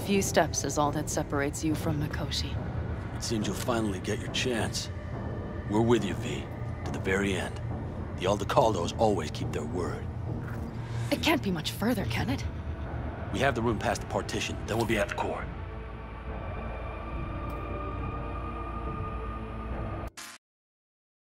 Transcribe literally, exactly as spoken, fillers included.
few steps is all that separates you from Mikoshi. It seems you'll finally get your chance. We're with you, V, to the very end. The Aldecaldos always keep their word. It can't be much further, can it? We have the room past the partition, then we'll be at the core.